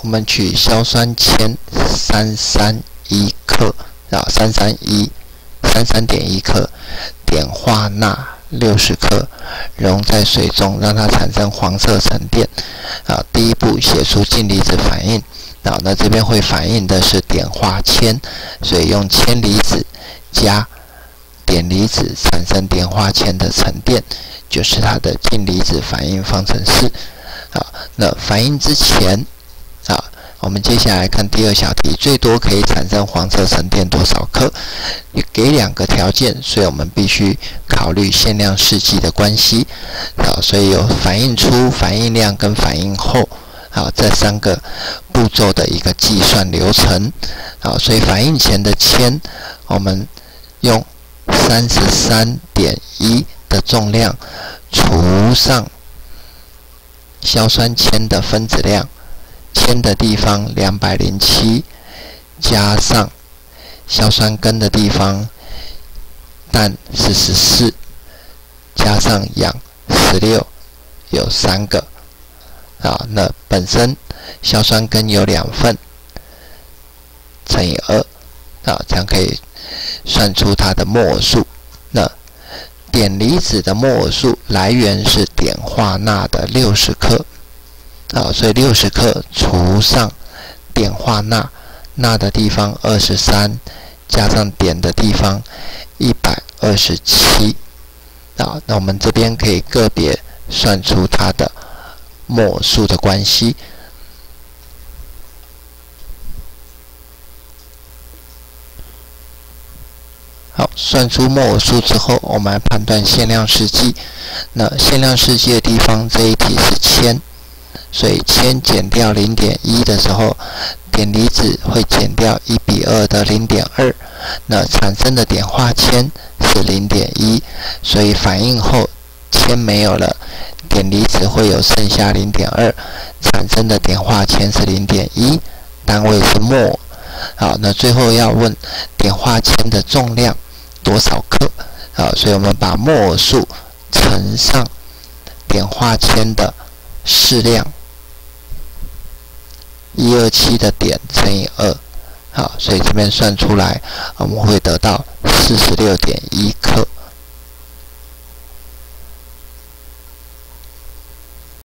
我们取硝酸铅331克33.1克，碘化钠60克，溶在水中，让它产生黄色沉淀。第一步写出氢离子反应。那这边会反应的是碘化铅，所以用铅离子加碘离子产生碘化铅的沉淀，就是它的氢离子反应方程式。那反应之前，我们接下来看第二小题，最多可以产生黄色沉淀多少克？给2个条件，所以我们必须考虑限量试剂的关系。所以有反应初、反应量跟反应后，这3个步骤的一个计算流程。所以反应前的铅，我们用33.1的重量除上硝酸铅的分子量，铅的地方207，加上硝酸根的地方氮是14，加上氧16，有3个。那本身硝酸根有2份，乘以2，这样可以算出它的摩尔数。那碘离子的摩尔数来源是碘化钠的60克，所以60克除上碘化钠，钠的地方23，加上碘的地方127。那我们这边可以个别算出它的摩尔数的关系。好，算出摩尔数之后，我们来判断限量试剂。那限量试剂的地方，这一题是铅，所以铅减掉0.1的时候，碘离子会减掉1:2的0.2，那产生的碘化铅是0.1，所以反应后铅没有了，碘离子会有剩下0.2，产生的碘化铅是0.1，单位是摩尔。好，那最后要问碘化铅的重量多少克？所以我们把摩尔数乘上碘化铅的适量127的碘乘以2，好，所以这边算出来，我们会得到46.1克。